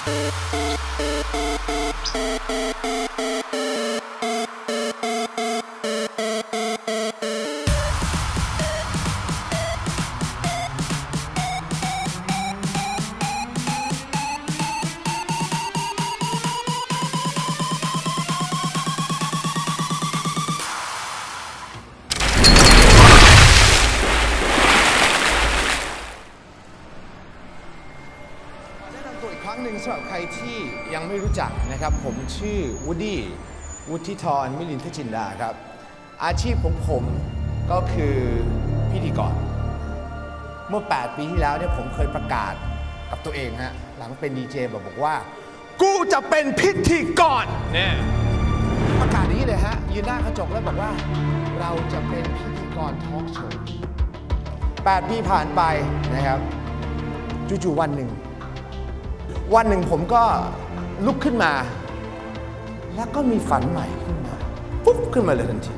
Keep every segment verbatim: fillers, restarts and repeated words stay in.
ครั้งหนึ่งสำหรับใครที่ยังไม่รู้จักนะครับผมชื่อวูดดี้วุฒิธรมิลินทจินดาครับอาชีพของผมก็คือพิธีกรเมื่อแปดปีที่แล้วเนี่ยผมเคยประกาศกับตัวเองฮะหลังเป็นดีเจบอกบอกว่ากูจะเป็นพิธีกรเนี่ยประกาศนี้เลยฮะยืนหน้ากระจกแล้วบอกว่าเราจะเป็นพิธีกรทอล์กโชว์แปดปีผ่านไปนะครับจู่ๆวันหนึ่งวันหนึ่งผมก็ลุกขึ้นมาแล้วก็มีฝันใหม่ขึ้นมาปุ๊บขึ้นมาเลยทันที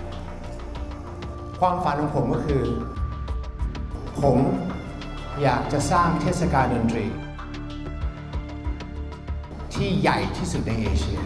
ความฝันของผมก็คือผมอยากจะสร้างเทศกาลดนตรีที่ใหญ่ที่สุดในเอเชีย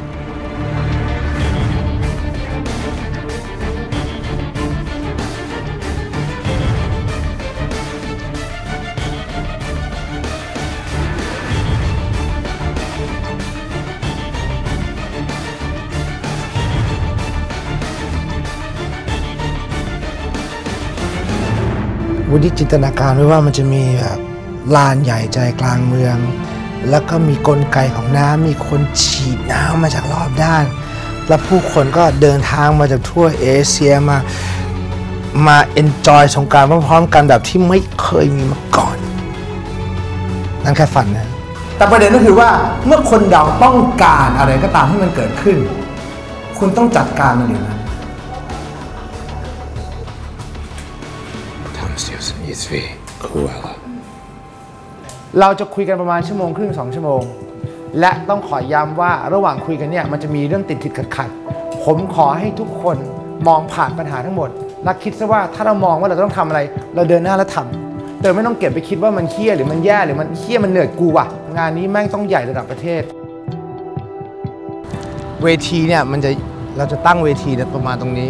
วุฒิจินตนาการไว้ว่ามันจะมีแบบลานใหญ่ใจกลางเมืองแล้วก็มีกลไกของน้ำมีคนฉีดน้ำมาจากรอบด้านแล้วผู้คนก็เดินทางมาจากทั่วเอเชียมามาเอนจอยสงกรานต์พร้อมๆกันแบบที่ไม่เคยมีมาก่อนนั่นแค่ฝันนะแต่ประเด็นก็คือว่าเมื่อคนเราต้องการอะไรก็ตามให้มันเกิดขึ้นคุณต้องจัดการมันอยู่นะเราจะคุยกันประมาณชั่วโมงครึ่งสองชั่วโมงและต้องขอย้ำว่าระหว่างคุยกันเนี่ยมันจะมีเรื่องติดติดขัดขัดผมขอให้ทุกคนมองผ่านปัญหาทั้งหมดและคิดซะว่าถ้าเรามองว่าเราต้องทำอะไรเราเดินหน้าแล้วทำแต่ไม่ต้องเก็บไปคิดว่ามันเหี้ยหรือมันแย่หรือมันเหี้ยมันเหนื่อยกูว่ะงานนี้แม่งต้องใหญ่ระดับประเทศเวทีเนี่ยมันจะเราจะตั้งเวทีเนี่ยประมาณตรงนี้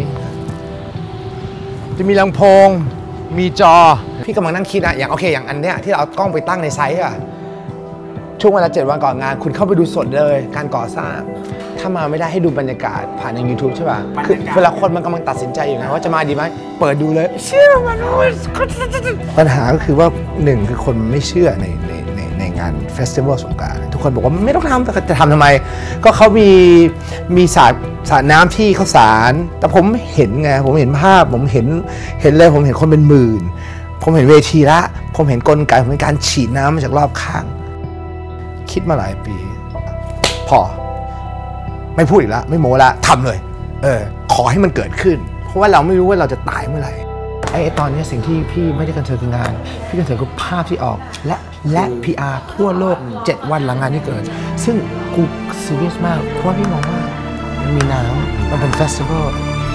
จะมีลำโพงมีจอพี่กำลังนั่งคิดนะอย่างโอเคอย่างอันเนี้ยที่เราเอากล้องไปตั้งในไซต์อะช่วงเวลาเจ็ดวันก่อนงานคุณเข้าไปดูสดเลยการก่อสร้างถ้ามาไม่ได้ให้ดูบรรยากาศผ่านใน ยูทูบ ใช่ป่ะคือเวลาคนมันกำลังตัดสินใจอยู่ไงว่าจะมาดีไหมเปิดดูเลยเชื่อมันปัญหาก็คือว่าหนึ่งคือคนไม่เชื่อในในในในงานเฟสติวัลสงกรานต์ทุกคนบอกว่าไม่ต้องทำแต่จะทำทำไมก็เขามีมีสาดสาดน้ำที่ข้าวสารแต่ผมเห็นไงผมเห็นภาพผมเห็นเห็นเลยผมเห็นคนเป็นหมื่นผมเห็นเวทีละผมเห็นกลไกผมเห็นการฉีดน้ำมาจากรอบข้างคิดมาหลายปีพอไม่พูดอีกแล้วไม่โม้ละทำเลยเออขอให้มันเกิดขึ้นเพราะว่าเราไม่รู้ว่าเราจะตายเมื่อไหร่ไอ้ตอนนี้สิ่งที่พี่ไม่ได้คอนเซิร์นคืองานพี่คอนเซิร์นคือภาพที่ออกและและ พี อาร์ ทั่วโลกเจ็ดวันหลังงานที่เกิดซึ่งกูซีเรียสมากเพราะว่าพี่มองว่ามันมีน้ำมันเป็นเฟสติวัล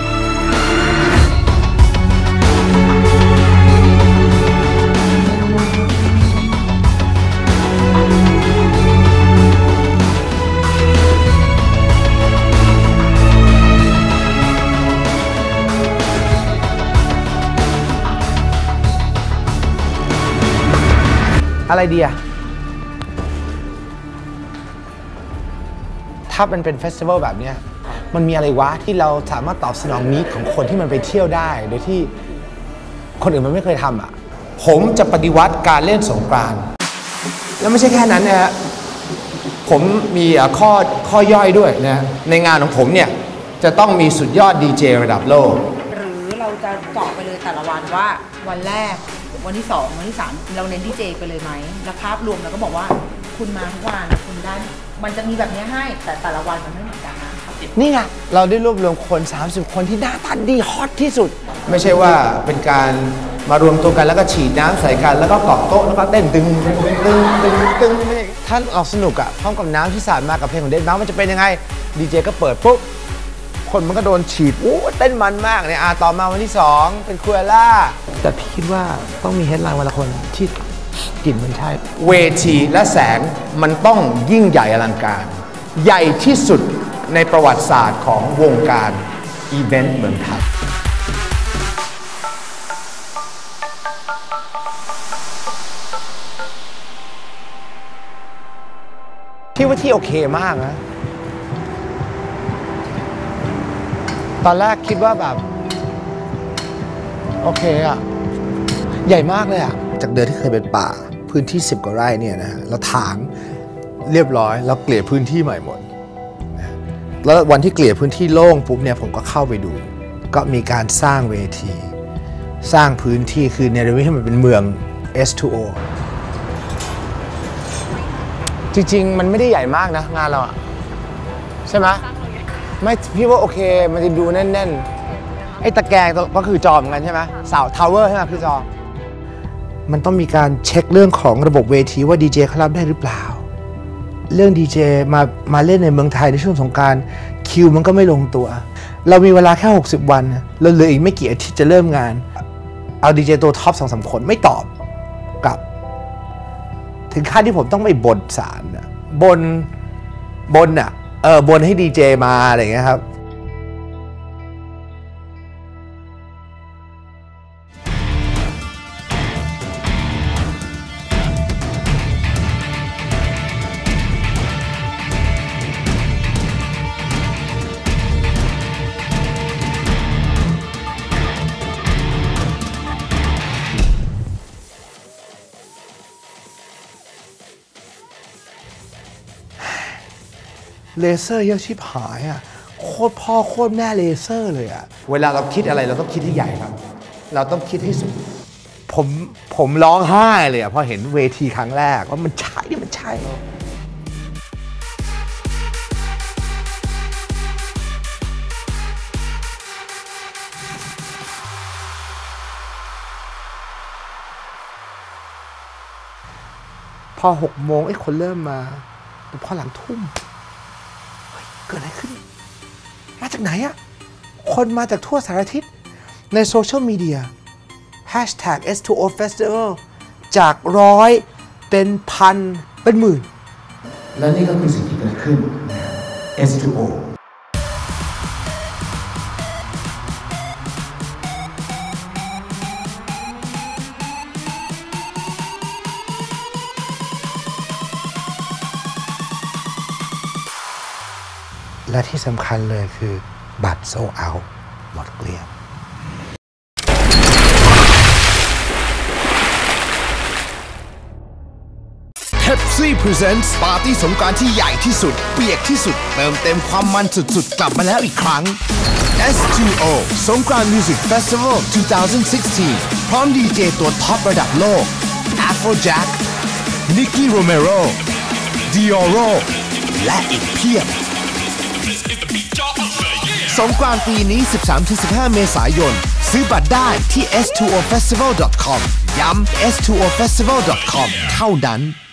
อะไรดีอะถ้ามันเป็นเฟสติวัลแบบนี้มันมีอะไรวะที่เราสามารถตอบสนองนิดของคนที่มันไปเที่ยวได้โดยที่คนอื่นมันไม่เคยทำอะผมจะปฏิวัติการเล่นสงกรานต์แล้วไม่ใช่แค่นั้นนะฮะผมมีข้อข้อย่อยด้วยนะในงานของผมเนี่ยจะต้องมีสุดยอดดีเจระดับโลกหรือเราจะเจาะไปเลยแต่ละวันว่าวันแรกวันที่สองวันที่สามเราเน้นดีเจไปเลยไหมแล้วภาพรวมเราก็บอกว่าคุณมาทุกวันคุณได้มันจะมีแบบนี้ให้แต่แต่ละวันมันไม่เหมือนกันนะนี่ไงเราได้รวบรวมคนสามสิบคนที่หน้าตาดีฮอตที่สุดไม่ใช่ว่าเป็นการมารวมตัวกันแล้วก็ฉีดน้ำใส่กันแล้วก็เกาะโต๊ะแล้วก็เต้นตึงตึงตึงตึงตึงท่านออกสนุกอะพร้อมกับน้ำที่สาดมากับเพลงของเดดน้ำมันจะเป็นยังไงดีเจก็เปิดปุ๊บคนมันก็โดนฉีดโอ้เต้นมันมากเนี่ยอ่ะต่อมาวันที่สองเป็นคูเอล่าแต่พี่คิดว่าต้องมีเฮดไลน์วันละคนที่ลิ่นมันใช่เวทีและแสงมันต้องยิ่งใหญ่อลังการใหญ่ที่สุดในประวัติศาสตร์ของวงการอีเวนต์เมืองไทยพี่ว่าที่โอเคมากนะตอนแรกคิดว่าแบบโอเคอะใหญ่มากเลยอะจากเดิมที่เคยเป็นป่าพื้นที่สิบกว่าไร่เนี่ยนะฮะเราถางเรียบร้อยเราเกลี่ยพื้นที่ใหม่หมดแล้ววันที่เกลี่ยพื้นที่โล่งปุ๊บเนี่ยผมก็เข้าไปดูก็มีการสร้างเวทีสร้างพื้นที่คือเนรมิตให้มันเป็นเมือง เอส ทู โอจริงๆมันไม่ได้ใหญ่มากนะงานเราอะใช่ไหมไม่พี่ว่าโอเคมันจะดูแน่นๆไอ้ตะแกรงก็คือจอเหมือนกันใช่ไหมเสาทาวเวอร์ใช่ไหมคือจอมันต้องมีการเช็คเรื่องของระบบเวทีว่าดีเจเขารับได้หรือเปล่าเรื่องดีเจมามาเล่นในเมืองไทยในช่วงสงกรานต์คิวมันก็ไม่ลงตัวเรามีเวลาแค่หกสิบวันเราเหลืออีกไม่กี่อาทิตย์จะเริ่มงานเอาดีเจตัวท็อปสองสามคนไม่ตอบกลับถึงขั้นที่ผมต้องไปบ่นศาลบนบนอ่ะเออบนให้ดีเจมาอะไรอย่างเงี้ยครับเลเซอร์เยอะชิบหายอ่ะโคตรพ่อโคตรแม่เลเซอร์เลยอ่ะเวลาเราคิดอะไรเราต้องคิดที่ใหญ่ครับเราต้องคิดให้สุดผมผมร้องไห้เลยอ่ะพอเห็นเวทีครั้งแรกว่ามันใช่มันใช่พอหกโมงไอ้คนเริ่มมาแต่พอหลังทุ่มเกิดอะไรขึ้นมาจากไหนอะคนมาจากทั่วสารทิศในโซเชียลมีเดีย แฮชแท็ก เอส ทู โอ Festival จากร้อยเป็นพันเป็นหมื่นและนี่ก็คือสิ่งที่เกิดขึ้น เอส ทู โอและที่สำคัญเลยคือบัตรโซลด์เอาท์หมดเกลี้ยง Pepsi Presents ปาร์ตี้สงกรานต์ที่ใหญ่ที่สุดเปียกที่สุดเติมเต็มความมันสุดๆกลับมาแล้วอีกครั้ง เอส ทู โอ สงกรานต์ Music Festival สองพันสิบหก พร้อมดีเจตัวท็อประดับโลก Afrojack Nicky Romero Dioro และอีกเพียบสงกรานต์ปีนี้ สิบสามถึงสิบห้า เมษายนซื้อบัตรได้ที่ เอส ทู โอ เฟสติวัล ดอท คอม ย้ำ เอส ทู โอ เฟสติวัล ดอท คอม เท่านั้น